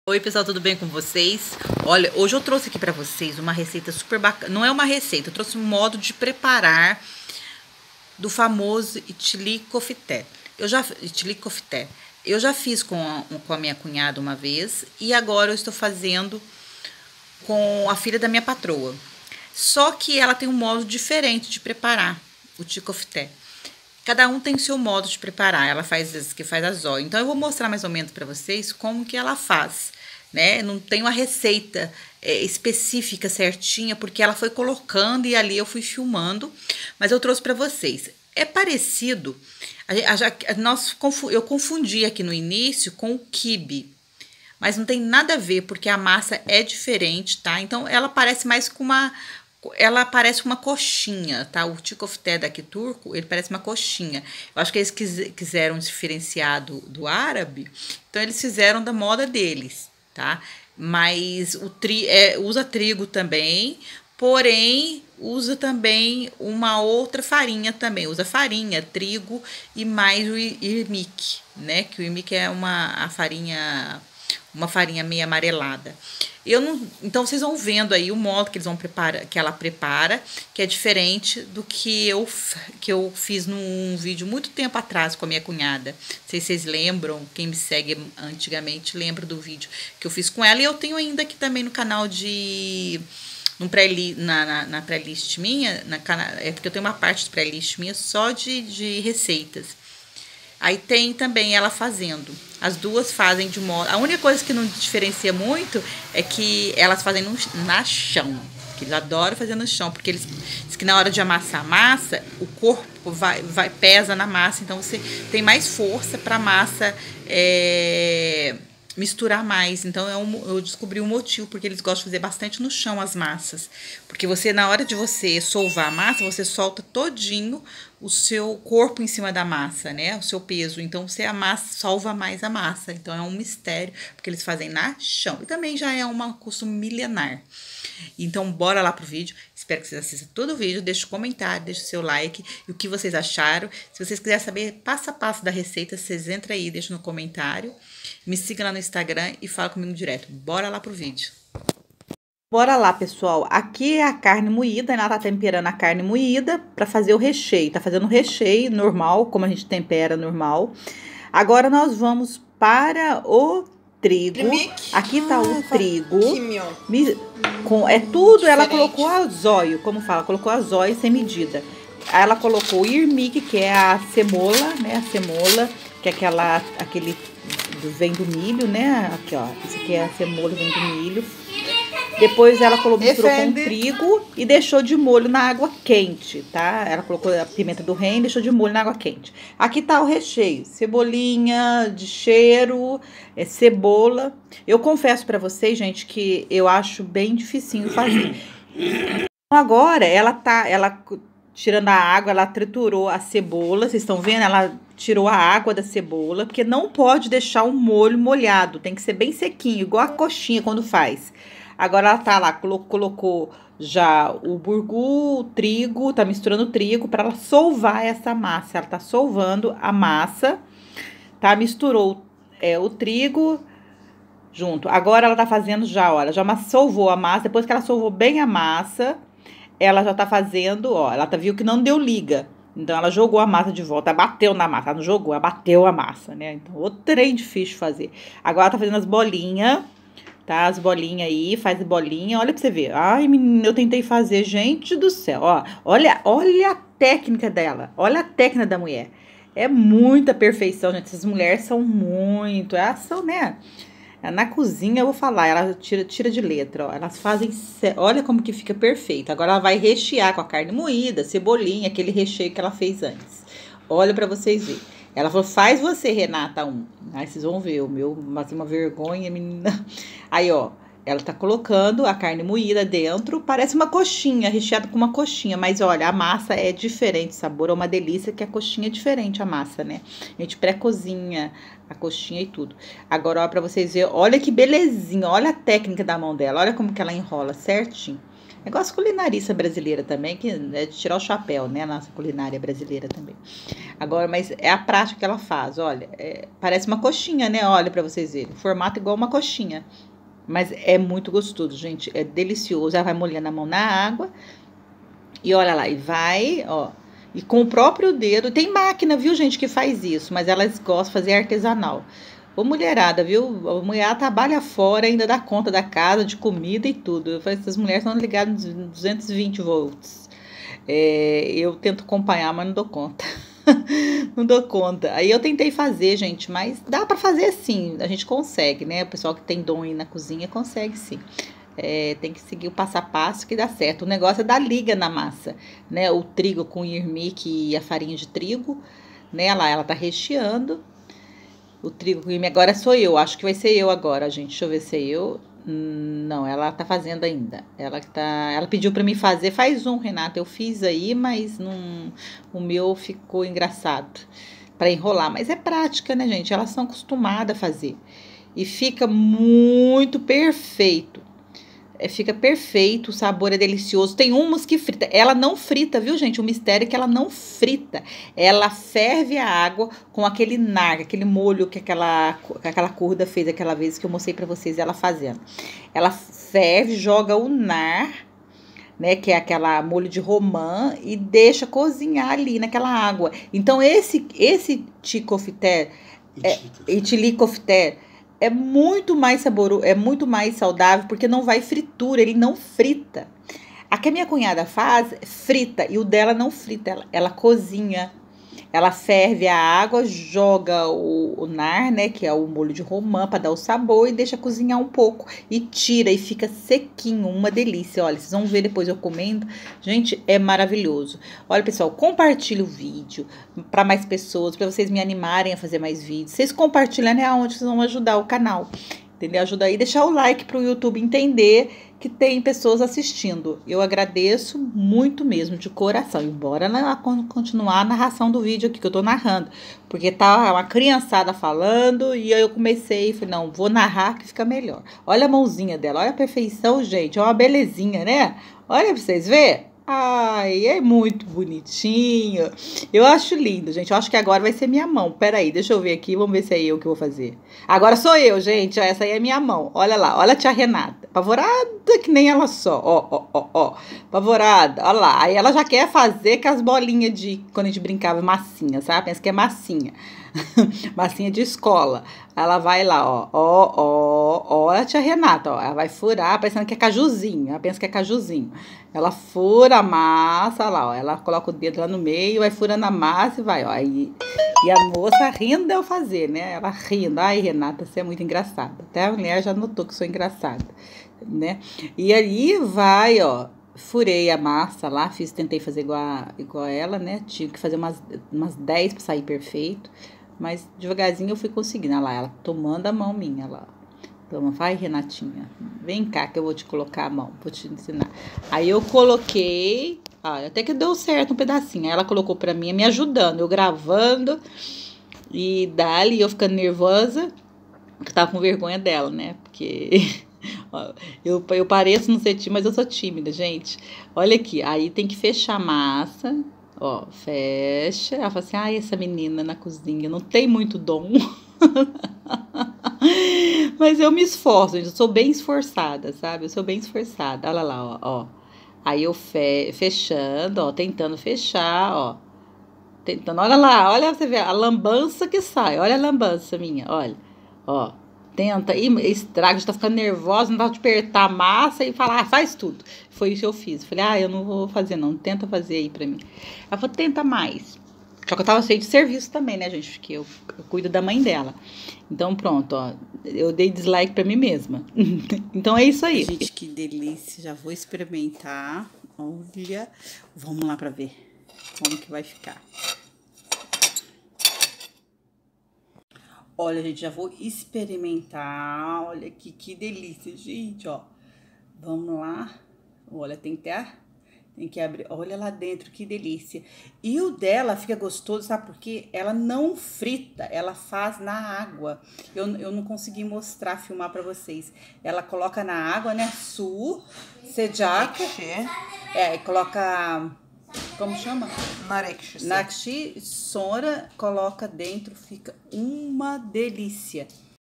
Oi pessoal, tudo bem com vocês? Olha, hoje eu trouxe aqui pra vocês uma receita super bacana. Não é uma receita, eu trouxe um modo de preparar do famoso itili kofté. Eu já fiz com a minha cunhada uma vez e agora eu estou fazendo com a filha da minha patroa. Só que ela tem um modo diferente de preparar o itili kofté. Cada um tem o seu modo de preparar. Ela faz esse que faz a zóio. Então eu vou mostrar mais ou menos para vocês como que ela faz, né? Não tem uma receita específica certinha, porque ela foi colocando e ali eu fui filmando, mas eu trouxe para vocês. É parecido. Eu confundi aqui no início com o quibe, mas não tem nada a ver, porque a massa é diferente, tá? Então ela parece mais com ela parece uma coxinha, tá? O itili kofté daqui turco, ele parece uma coxinha. Eu acho que eles quiseram diferenciar do árabe, então eles fizeram da moda deles, tá? Mas usa trigo também, porém usa também uma outra farinha também. Usa farinha, trigo e mais o irmik, né? Que o irmik é uma farinha meio amarelada. Então vocês vão vendo aí o modo que ela prepara, que é diferente do que eu fiz num vídeo muito tempo atrás com a minha cunhada. Não sei se vocês lembram, quem me segue antigamente lembra do vídeo que eu fiz com ela, e eu tenho ainda aqui também no canal na playlist minha, é porque eu tenho uma parte de playlist minha só de receitas. Aí tem também ela fazendo. As duas fazem de modo... A única coisa que não diferencia muito é que elas fazem na chão. Que eles adoram fazer no chão, porque eles dizem que na hora de amassar a massa, o corpo pesa na massa, então você tem mais força para a massa misturar mais. Então eu descobri o motivo, porque eles gostam de fazer bastante no chão as massas. Porque na hora de você solvar a massa, você solta todinho o seu corpo em cima da massa, né? O seu peso. Então você solva mais a massa. Então é um mistério, porque eles fazem na chão. E também já é uma costume milenar. Então bora lá pro vídeo. Espero que vocês assistam todo o vídeo. Deixe um comentário, deixe o seu like e o que vocês acharam. Se vocês quiserem saber passo a passo da receita, vocês entram aí, deixam no comentário. Me siga lá no Instagram e fala comigo direto. Bora lá pro vídeo. Bora lá, pessoal. Aqui é a carne moída, ela tá temperando a carne moída para fazer o recheio. Tá fazendo o recheio normal, como a gente tempera normal. Agora nós vamos para o trigo. Aqui tá o trigo. É tudo, ela colocou a zóio, como fala, colocou a zóio sem medida. Aí ela colocou o irmik, que é a cemola, né? A cemola, que é aquele vem do milho, né? Aqui, ó. Isso aqui é a cemola, vem do milho. Depois ela misturou com trigo e deixou de molho na água quente, tá? Ela colocou a pimenta do reino e deixou de molho na água quente. Aqui tá o recheio, cebolinha de cheiro, cebola. Eu confesso pra vocês, gente, que eu acho bem dificinho fazer. Agora, ela tirando a água, ela triturou a cebola, vocês estão vendo? Ela tirou a água da cebola, porque não pode deixar o molho molhado, tem que ser bem sequinho, igual a coxinha quando faz. Agora ela tá lá, colocou já o burgu, o trigo, tá misturando o trigo para ela solvar essa massa. Ela tá solvando a massa, tá? Misturou o trigo junto. Agora ela tá fazendo ela já solvou a massa. Depois que ela solvou bem a massa, ela já tá fazendo, ó, ela viu que não deu liga. Então ela jogou a massa de volta, bateu na massa. Ela não jogou, ela bateu a massa, né? Então, outro trem difícil de fazer. Agora ela tá fazendo as bolinhas. Tá, as bolinhas aí, faz bolinha, olha pra você ver. Ai, menina, eu tentei fazer, gente do céu, ó. Olha a técnica dela, olha a técnica da mulher. É muita perfeição, gente. Essas mulheres são muito, elas são, né? Na cozinha, eu vou falar, ela tira de letra, ó. Elas fazem, olha como que fica perfeito. Agora ela vai rechear com a carne moída, cebolinha, aquele recheio que ela fez antes. Olha pra vocês verem. Ela falou, faz você, Renata, um. Aí vocês vão ver, o meu, mas uma vergonha, menina. Aí, ó, ela tá colocando a carne moída dentro, parece uma coxinha, recheada com uma coxinha. Mas, olha, a massa é diferente, o sabor é uma delícia, que a coxinha é diferente, a massa, né? A gente pré-cozinha a coxinha e tudo. Agora, ó, pra vocês verem, olha que belezinha, olha a técnica da mão dela, olha como que ela enrola certinho. É igual a culinária brasileira também, que é de tirar o chapéu, né? A nossa culinária brasileira também. Agora, mas é a prática que ela faz, olha, parece uma coxinha, né? Olha pra vocês verem, o formato é igual uma coxinha. Mas é muito gostoso, gente, é delicioso. Ela vai molhando a mão na água e olha lá, e vai, ó, e com o próprio dedo. Tem máquina, viu, gente, que faz isso, mas elas gostam de fazer artesanal. Ô, mulherada, viu? A mulher trabalha fora, ainda dá conta da casa, de comida e tudo. Eu falei, essas mulheres estão ligadas nos 220 volts. Eu tento acompanhar, mas não dou conta. Não dou conta. Aí eu tentei fazer, gente, mas dá pra fazer sim. A gente consegue, né? O pessoal que tem dom aí na cozinha consegue sim. Tem que seguir o passo a passo que dá certo. O negócio é dar liga na massa, né? O trigo com o irmique e a farinha de trigo, né? Lá ela tá recheando. O trigo com o irmique. Agora sou eu. Acho que vai ser eu agora, gente. Deixa eu ver se é eu. Não, ela tá fazendo ainda. Ela pediu pra mim fazer. Faz um, Renata. Eu fiz aí, mas não, o meu ficou engraçado pra enrolar. Mas é prática, né, gente? Elas são acostumadas a fazer. E fica muito perfeito. Fica perfeito, o sabor é delicioso. Tem umas que frita. Ela não frita, viu, gente? O mistério é que ela não frita. Ela ferve a água com aquele nag, aquele molho que aquela curda fez aquela vez que eu mostrei pra vocês ela fazendo. Ela ferve, joga o nar, né, que é aquela molho de romã, e deixa cozinhar ali naquela água. Então, esse ticofité, itilicofité, é muito mais saboroso, é muito mais saudável, porque não vai fritura, ele não frita. A que a minha cunhada faz, frita, e o dela não frita, ela cozinha. Ela ferve a água, joga o nar, né, que é o molho de romã, para dar o sabor, e deixa cozinhar um pouco. E tira, e fica sequinho, uma delícia. Olha, vocês vão ver depois eu comendo. Gente, é maravilhoso. Olha, pessoal, compartilhe o vídeo para mais pessoas, para vocês me animarem a fazer mais vídeos. Vocês compartilhando é aonde vocês vão ajudar o canal. Entendeu? Ajuda aí, deixar o like para o YouTube entender que tem pessoas assistindo. Eu agradeço muito mesmo, de coração. E bora continuar a narração do vídeo aqui que eu tô narrando. Porque tá uma criançada falando e aí eu comecei e falei, não, vou narrar que fica melhor. Olha a mãozinha dela, olha a perfeição, gente. É uma belezinha, né? Olha pra vocês verem. Ai, é muito bonitinho. Eu acho lindo, gente. Eu acho que agora vai ser minha mão. Pera aí, deixa eu ver aqui. Vamos ver se é eu que vou fazer. Agora sou eu, gente. Essa aí é minha mão. Olha lá, olha a tia Renata. Apavorada que nem ela só. Ó. Apavorada, olha lá. Aí ela já quer fazer com as bolinhas de... Quando a gente brincava, massinha, sabe? Pensa que é massinha. Massinha de escola. Ela vai lá, olha a tia Renata, ó. Ela vai furar, parecendo que é cajuzinho. Ela pensa que é cajuzinho. Ela fura a massa, olha lá, ó. Ela coloca o dedo lá no meio, vai furando a massa e vai, ó. E a moça rindo de eu fazer, né? Ela rindo. Ai, Renata, você é muito engraçada. Até a mulher já notou que sou engraçada, né? E aí vai, ó. Furei a massa lá, tentei fazer igual a ela, né? Tive que fazer umas 10 pra sair perfeito. Mas devagarzinho eu fui conseguindo. Olha lá, ela tomando a mão minha lá. Toma, vai, Renatinha. Vem cá que eu vou te colocar a mão, vou te ensinar. Aí eu coloquei, até que deu certo um pedacinho. Aí ela colocou pra mim, me ajudando, eu gravando. E dali eu ficando nervosa, porque eu tava com vergonha dela, né? Porque eu pareço não ser tímida, mas eu sou tímida, gente. Olha aqui, aí tem que fechar a massa. Ó, fecha. Ela fala assim, ai, essa menina na cozinha não tem muito dom. Mas eu me esforço, gente. Eu sou bem esforçada, sabe? Eu sou bem esforçada. Olha lá, ó. Aí eu fechando, ó, tentando fechar, ó. Tentando, olha lá, olha, você vê a lambança que sai. Olha a lambança minha, olha. Ó, tenta, e estraga, a gente tá ficando nervosa, não dá de apertar a massa e falar, faz tudo. Foi isso que eu fiz. Falei, eu não vou fazer não, tenta fazer aí pra mim. Ela falou, tenta mais. Só que eu tava cheia de serviço também, né, gente, porque eu cuido da mãe dela. Então pronto, ó, eu dei dislike pra mim mesma. Então é isso aí. Gente, que delícia, já vou experimentar. Olha, vamos lá pra ver como que vai ficar. Olha, gente, já vou experimentar. Olha aqui, que delícia, gente, ó. Vamos lá. Olha, tem Tem que abrir. Olha lá dentro, que delícia. E o dela fica gostoso, sabe por quê? Ela não frita, ela faz na água. Eu não consegui mostrar, filmar pra vocês. Ela coloca na água, né? Sejaca. Coloca... Como chama? Nakshi, sora, coloca dentro, fica uma delícia.